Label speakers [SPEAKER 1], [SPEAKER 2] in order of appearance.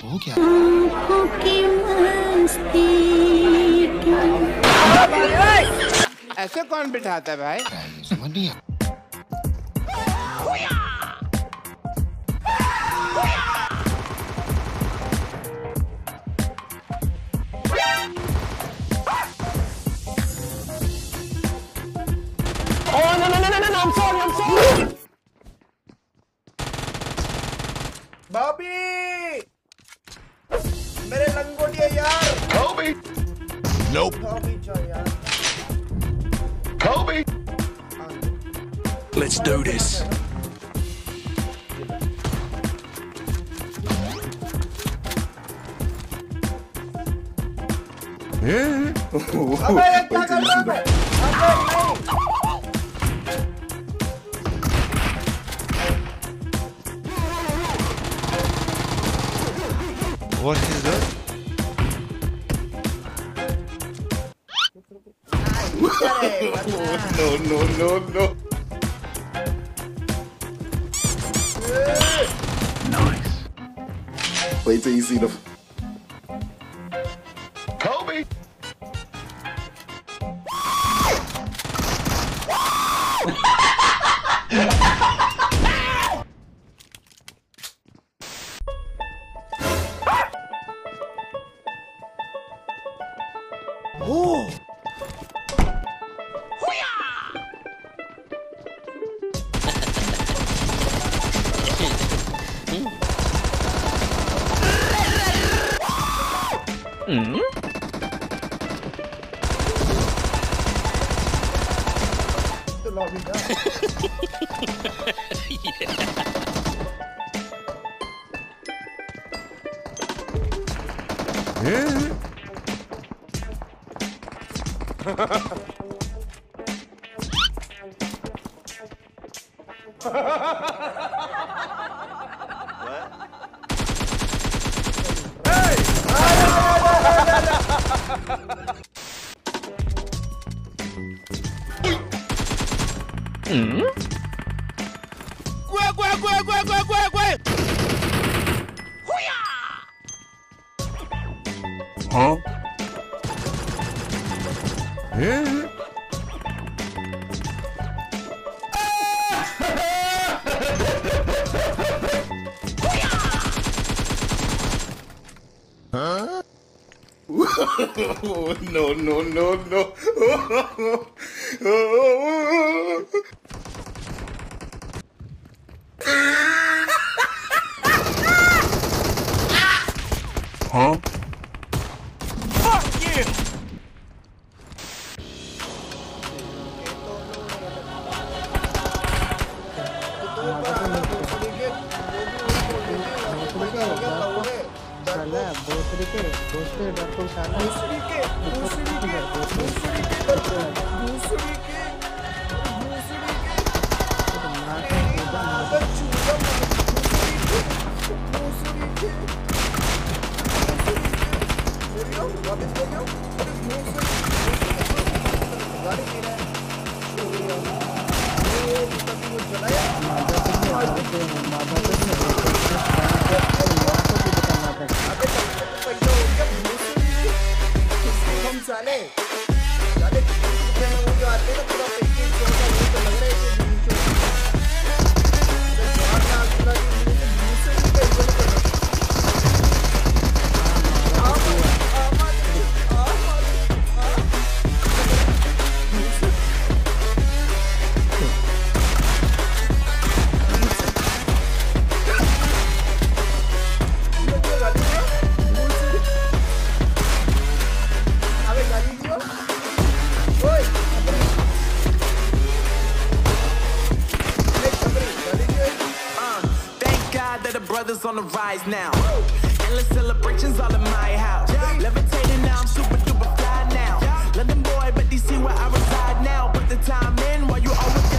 [SPEAKER 1] हो क्या?
[SPEAKER 2] ऐसे कौन बिठाता है भाई?
[SPEAKER 1] समझ नहीं आया।
[SPEAKER 3] Oh no, I'm sorry.
[SPEAKER 2] Bobby मेरे लंगोटिया यार।
[SPEAKER 1] Kobe. Nope.
[SPEAKER 2] बॉबी चो यार।
[SPEAKER 1] Kobe. Let's do this.
[SPEAKER 2] अबे ये क्या कर रहा है? अबे नहीं।
[SPEAKER 1] What is that? No. Nice.
[SPEAKER 4] Wait till you see the.
[SPEAKER 1] Kobe.
[SPEAKER 2] Oh. तो लॉबी जा।
[SPEAKER 1] Huh? Huh? No. Huh? Fuck you!
[SPEAKER 5] Brothers on the rise now. Endless celebrations all in my house. Levitating now, I'm super duper fly now. London boy, but DC where I reside now. Put the time in while you always